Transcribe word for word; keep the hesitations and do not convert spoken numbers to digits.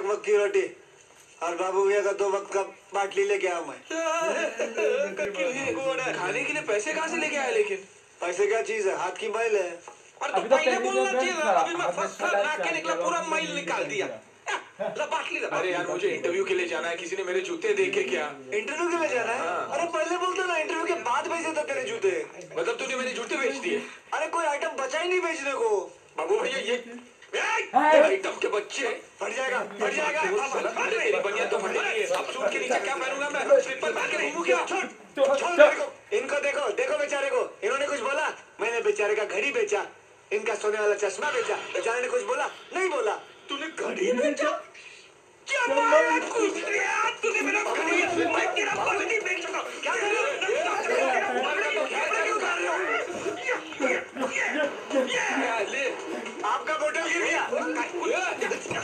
एक वक्त की रोटी और बाबू भैया का दो वक्त का बाटली लेके आया मैं। खाने के लिए पैसे कहाँ से लेके आए? लेकिन पैसे क्या चीज है, हाथ की मैल है। और तो पहले बोलना चाहिए था। अभी मैं फर्स्ट क्लास ला के निकला, पूरा मैल निकाल दिया। बाटली अरे यार मुझे इंटरव्यू के लिए जाना है, किसी ने मेरे जूते देखे क्या? इंटरव्यू के लिए जाना है? अरे पहले बोलते ना, इंटरव्यू के बाद भेजे था तेरे जूते। मतलब तूने मेरे जूते बेच दिए? अरे कोई आइटम बचा ही नहीं बेचने को। बाबू भैया ये आइटम के बच्चे फट जाएगा, फट जाएगा। तेरी बनियान तो फटेगी। अब सूट के नीचे क्या पहनूंगा मैं? स्लीपर पहन के घूमूं क्या? छोड़ छोड़ मेरे को। इनको देखो, देखो बेचारे को। इन्होंने कुछ बोला? मैंने बेचारे का घड़ी बेचा, इनका सोने वाला चश्मा बेचा। बेचारे ने कुछ बोला? नहीं बोला। तूने घड़ी बेचा? क्या मारा कुत्तिया? तूने मेरा घड़ी, मैं तेरा पगड़ी बेच चुका। क्या कर रहे हो? आपका बोतल गिर गया।